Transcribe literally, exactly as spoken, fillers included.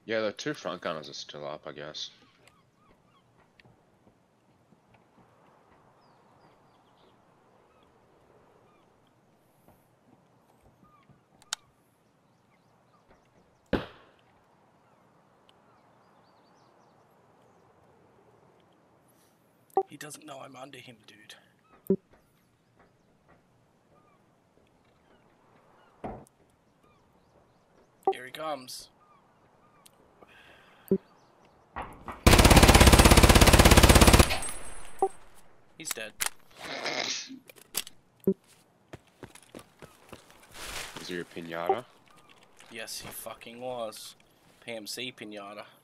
Yeah, the two front gunners are still up, I guess. He doesn't know I'm under him, dude. Here he comes. He's dead. Is he a pinata? Yes, he fucking was. P M C pinata.